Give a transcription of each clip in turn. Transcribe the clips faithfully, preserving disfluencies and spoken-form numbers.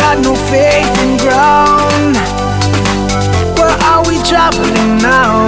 got no faith in ground. Where are we traveling now?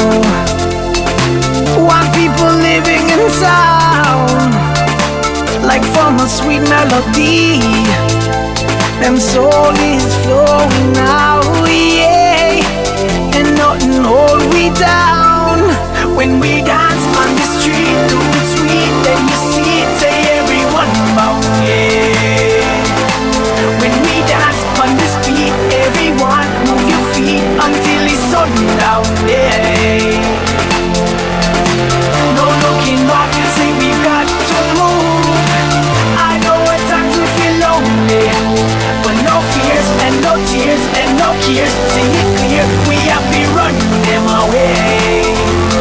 One people living in sound, like from a sweet melody. Them soul is flowing now, yeah. And nothing hold we down. When we dance on the street, do it sweet, then you see it, say everyone bow, yeah. When we dance on the street, everyone move your feet until it's sundown, yeah. No looking back, you say we've got to move. I know at times we feel lonely, but no fears and no tears and no cares. See it clear, we have to run them away.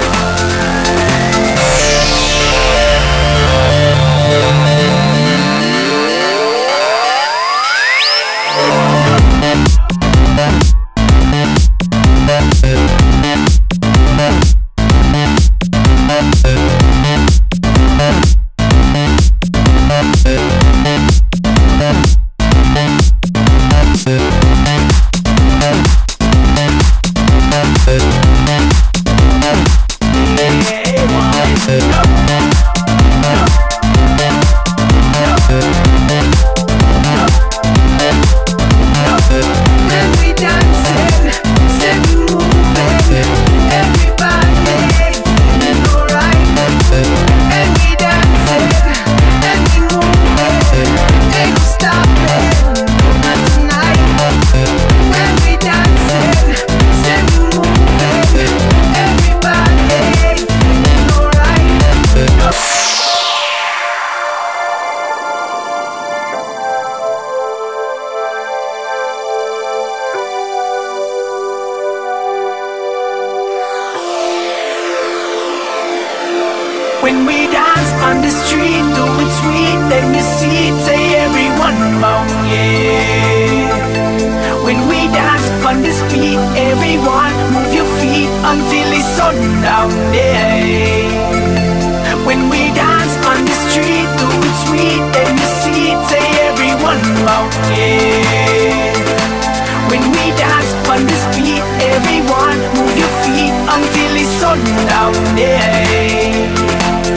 When we dance on the street, do it sweet, then you see it, say everyone bow, yeah. When we dance on the street, everyone move your feet until it's sundown, yeah. When we dance on the street, do it sweet, then you see it, say everyone bow, yeah. When we dance on the street, everyone move your feet until it's sundown, yeah.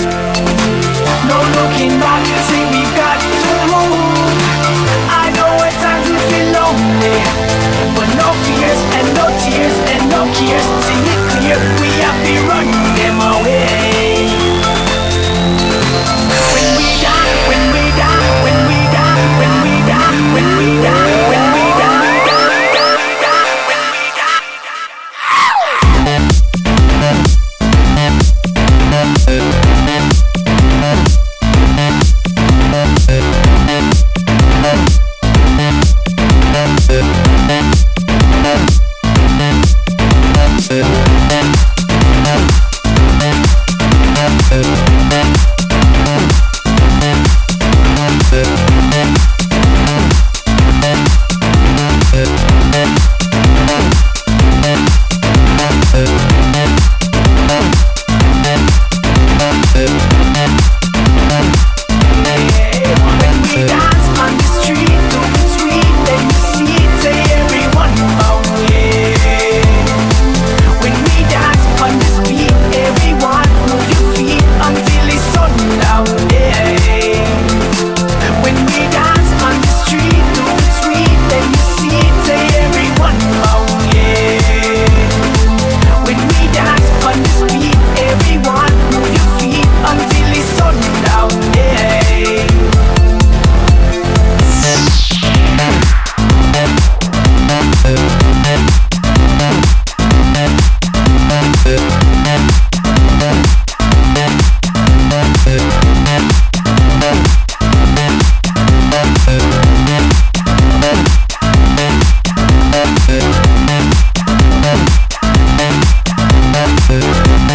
No looking back, you say we've got to move. I know at times we feel lonely, but no fears and no tears and no cares. See it clear, we have to run them away. When we die, when we die, when we die, when we die, when we die, when we die, die, die, die, when we die. We'll be right back.